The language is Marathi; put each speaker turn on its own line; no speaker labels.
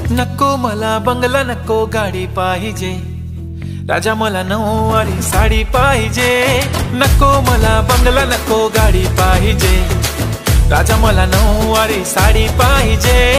नको मला बंगला, नको गाडी पाहिजे, राजा मला नऊवारी साडी पाहिजे. नको मला बंगला, नको गाडी पाहिजे, राजा मला नऊवारी साडी पाहिजे.